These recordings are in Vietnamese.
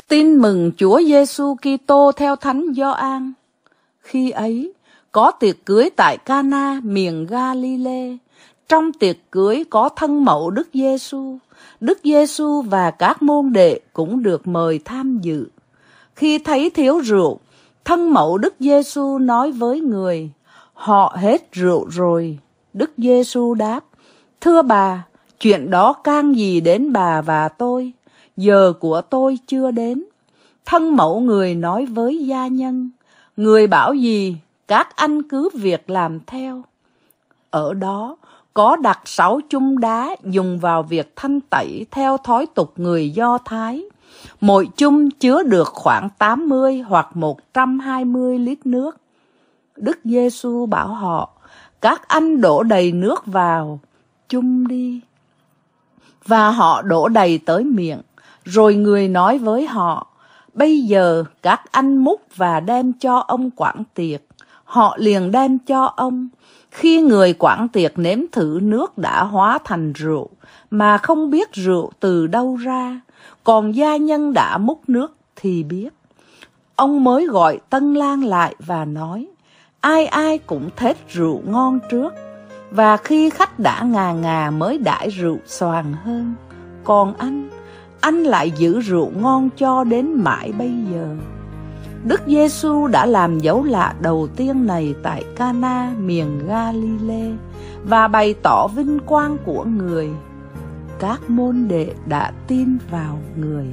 Tin mừng Chúa Giêsu Kitô theo Thánh Gioan. Khi ấy, có tiệc cưới tại Ca-na miền Ga-li-lê. Trong tiệc cưới có thân mẫu Đức Giêsu. Đức Giêsu và các môn đệ cũng được mời tham dự. Khi thấy thiếu rượu, thân mẫu Đức Giêsu nói với người: "Họ hết rượu rồi." Đức Giêsu đáp: "Thưa bà, chuyện đó can gì đến bà và tôi? Giờ của tôi chưa đến." Thân mẫu người nói với gia nhân: "Người bảo gì, các anh cứ việc làm theo." Ở đó có đặt 6 chum đá dùng vào việc thanh tẩy theo thói tục người Do Thái. Mỗi chum chứa được khoảng 80 hoặc 120 lít nước. Đức Giêsu bảo họ: "Các anh đổ đầy nước vào chum đi." Và họ đổ đầy tới miệng. Rồi người nói với họ: "Bây giờ các anh múc và đem cho ông quản tiệc." Họ liền đem cho ông. Khi người quản tiệc nếm thử nước đã hóa thành rượu, mà không biết rượu từ đâu ra, còn gia nhân đã múc nước thì biết. Ông mới gọi tân lang lại và nói: "Ai ai cũng thết rượu ngon trước, và khi khách đã ngà ngà mới đãi rượu xoàng hơn. Còn anh lại giữ rượu ngon cho đến mãi bây giờ." Đức Giêsu đã làm dấu lạ đầu tiên này tại Ca-na miền Ga-li-lê và bày tỏ vinh quang của người. Các môn đệ đã tin vào người.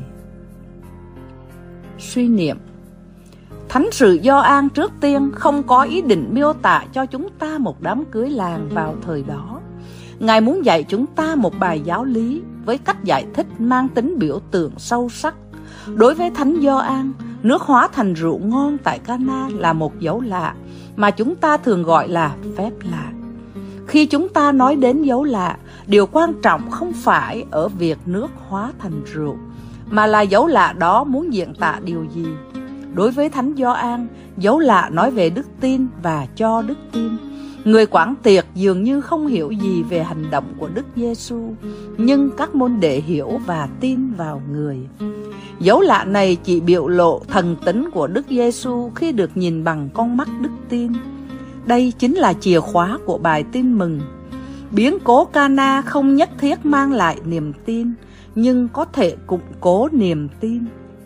Suy niệm. Thánh sử Gioan trước tiên không có ý định miêu tả cho chúng ta một đám cưới làng vào thời đó. Ngài muốn dạy chúng ta một bài giáo lý với cách giải thích mang tính biểu tượng sâu sắc. Đối với Thánh Gioan, nước hóa thành rượu ngon tại Ca-na là một dấu lạ mà chúng ta thường gọi là phép lạ. Khi chúng ta nói đến dấu lạ, điều quan trọng không phải ở việc nước hóa thành rượu, mà là dấu lạ đó muốn diễn tả điều gì. Đối với Thánh Gioan, dấu lạ nói về đức tin và cho đức tin. Người quản tiệc dường như không hiểu gì về hành động của Đức Giêsu, nhưng các môn đệ hiểu và tin vào người. Dấu lạ này chỉ biểu lộ thần tính của Đức Giêsu khi được nhìn bằng con mắt đức tin. Đây chính là chìa khóa của bài tin mừng. Biến cố Ca-na không nhất thiết mang lại niềm tin, nhưng có thể củng cố niềm tin.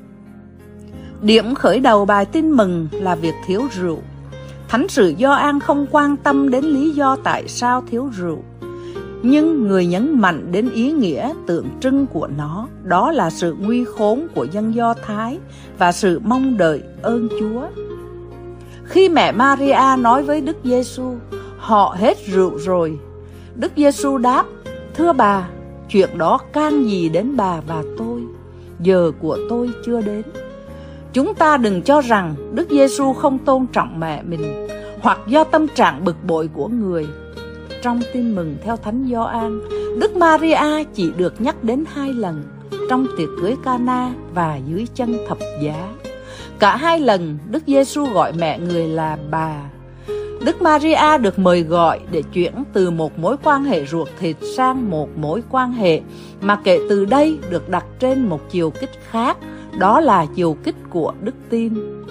Điểm khởi đầu bài tin mừng là việc thiếu rượu. Thánh sử Gioan không quan tâm đến lý do tại sao thiếu rượu, nhưng người nhấn mạnh đến ý nghĩa tượng trưng của nó, đó là sự nguy khốn của dân Do Thái và sự mong đợi ơn Chúa. Khi mẹ Maria nói với Đức Giêsu: "Họ hết rượu rồi", Đức Giêsu đáp: "Thưa bà, chuyện đó can gì đến bà và tôi? Giờ của tôi chưa đến." Chúng ta đừng cho rằng Đức Giêsu không tôn trọng mẹ mình, hoặc do tâm trạng bực bội của người. Trong tin mừng theo Thánh Gioan, Đức Maria chỉ được nhắc đến 2 lần, trong tiệc cưới Ca-na và dưới chân thập giá. Cả 2 lần Đức Giêsu gọi mẹ người là bà. Đức Maria được mời gọi để chuyển từ một mối quan hệ ruột thịt sang một mối quan hệ mà kể từ đây được đặt trên một chiều kích khác, đó là chiều kích của đức tin.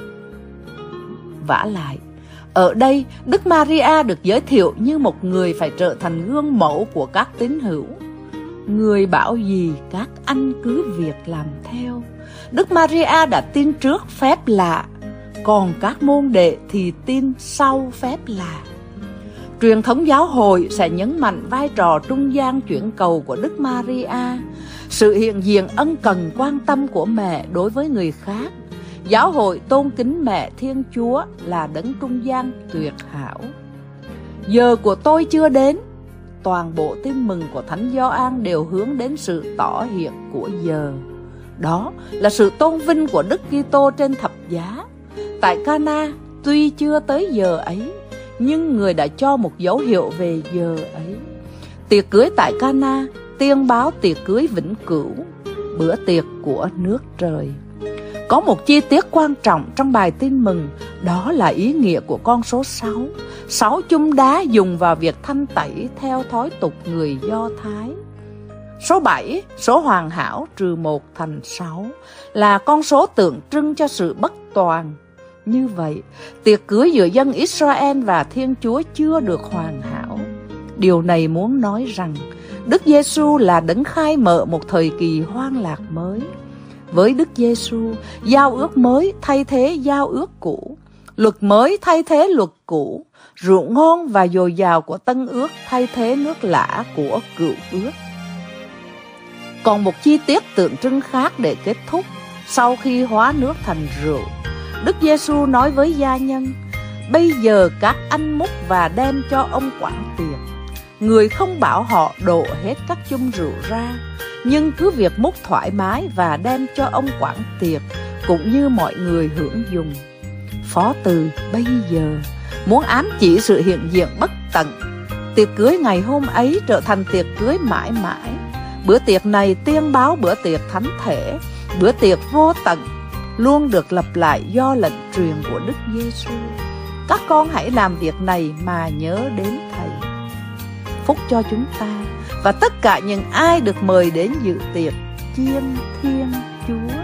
Vả lại, ở đây Đức Maria được giới thiệu như một người phải trở thành gương mẫu của các tín hữu. Người bảo gì các anh cứ việc làm theo. Đức Maria đã tin trước phép lạ, còn các môn đệ thì tin sau phép lạ. Truyền thống giáo hội sẽ nhấn mạnh vai trò trung gian chuyển cầu của Đức Maria, sự hiện diện ân cần quan tâm của mẹ đối với người khác. Giáo hội tôn kính mẹ Thiên Chúa là đấng trung gian tuyệt hảo. Giờ của tôi chưa đến. Toàn bộ tin mừng của Thánh Gioan đều hướng đến sự tỏ hiện của giờ. Đó là sự tôn vinh của Đức Kitô trên thập giá. Tại Ca-na, tuy chưa tới giờ ấy, nhưng người đã cho một dấu hiệu về giờ ấy. Tiệc cưới tại Ca-na tiên báo tiệc cưới vĩnh cửu, bữa tiệc của nước trời. Có một chi tiết quan trọng trong bài tin mừng, đó là ý nghĩa của con số 6. 6 chum đá dùng vào việc thanh tẩy theo thói tục người Do Thái. Số 7, số hoàn hảo trừ 1 thành 6, là con số tượng trưng cho sự bất toàn. Như vậy, tiệc cưới giữa dân Israel và Thiên Chúa chưa được hoàn hảo. Điều này muốn nói rằng Đức Giêsu là đấng khai mở một thời kỳ hoang lạc mới. Với Đức Giêsu, giao ước mới thay thế giao ước cũ, luật mới thay thế luật cũ, rượu ngon và dồi dào của tân ước thay thế nước lã của cựu ước. Còn một chi tiết tượng trưng khác để kết thúc sau khi hóa nước thành rượu. Đức Giêsu nói với gia nhân: bây giờ các anh múc và đem cho ông quản tiệc. Người không bảo họ đổ hết các chung rượu ra, nhưng cứ việc múc thoải mái và đem cho ông quản tiệc, cũng như mọi người hưởng dùng. Phó từ bây giờ muốn ám chỉ sự hiện diện bất tận. Tiệc cưới ngày hôm ấy trở thành tiệc cưới mãi mãi. Bữa tiệc này tiên báo bữa tiệc thánh thể, bữa tiệc vô tận, luôn được lặp lại do lệnh truyền của Đức Giêsu. Các con hãy làm việc này mà nhớ đến Thầy. Phúc cho chúng ta và tất cả những ai được mời đến dự tiệc chiên Thiên Chúa.